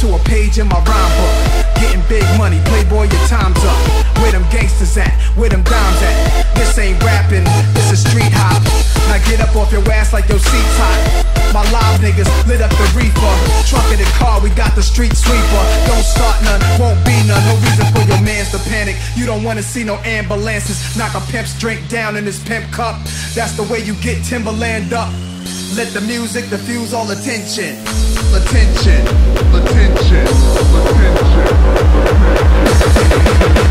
to a page in my rhyme book. Getting big money, playboy, your time's up. Where them gangsters at? Where them dimes at? This ain't rapping, this is street hop. Now get up off your ass like your seat's hot. My live niggas lit up the reefer. Trunketed car, we got the street sweeper. Don't start none, won't be none. No reason for your mans to panic. You don't wanna see no ambulances. Knock a pimp's drink down in his pimp cup. That's the way you get Timberland up. Let the music diffuse all attention. Attention, attention, attention.